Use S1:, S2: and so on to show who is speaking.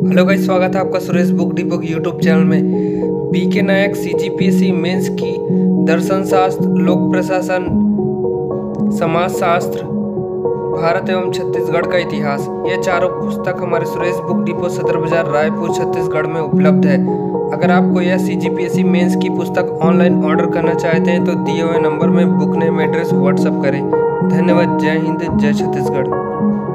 S1: Hello guys, स्वागत है आपका सुरेश बुक डिपो की यूट्यूब चैनल में। बीके नायक सीजीपीएससी मेंस की दर्शन शास्त्र, लोक प्रशासन, समाज शास्त्र, भारत एवं छत्तीसगढ़ का इतिहास, ये चारों पुस्तक हमारे सुरेश बुक डिपो सदर बाजार रायपुर छत्तीसगढ़ में उपलब्ध है। अगर आपको यह सीजीपीएससी मेंस की पुस्तक ऑनलाइन ऑर्डर करना चाहते हैं तो दिए हुए नंबर में बुक नेम एड्रेस व्हाट्सअप करें। धन्यवाद। जय हिंद, जय छत्तीसगढ़।